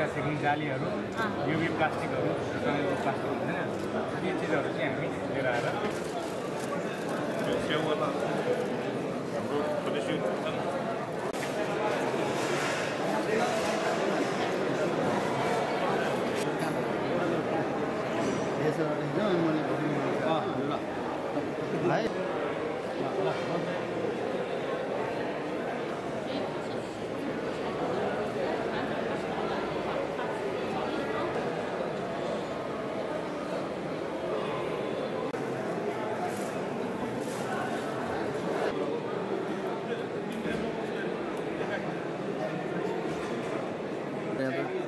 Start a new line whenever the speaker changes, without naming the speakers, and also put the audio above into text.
बाहिर सेक्ने जालीहरू युभी प्लास्टिकहरू प्लास्टिक हुँदैन ती चिजहरू चाहिँ हामी लिएर आएर
स्याउवाला हाम्रो प्रदेशिक
Whatever.